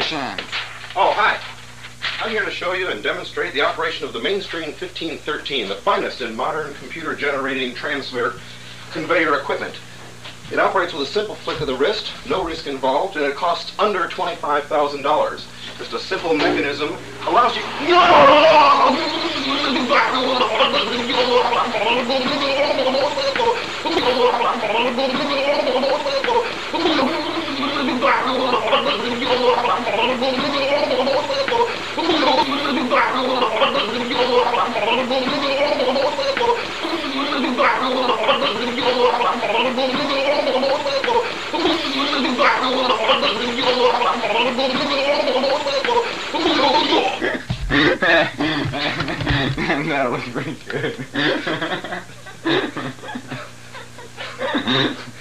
Action! Oh, hi. I'm here to show you and demonstrate the operation of the Mainstream 1513, the finest in modern computer-generating transfer conveyor equipment. It operates with a simple flick of the wrist, no risk involved, and it costs under $25,000. Just a simple mechanism allows you... That was pretty good.